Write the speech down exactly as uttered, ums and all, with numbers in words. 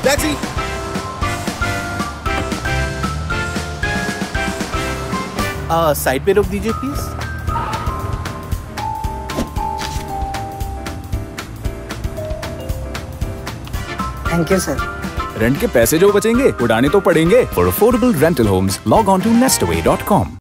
Taxi. आ, side पे रोक दीजिए please. Thank you sir. Rent के पैसे जो बचेंगे उड़ाने तो पड़ेंगे। For affordable rental homes log on to Nestaway dot com.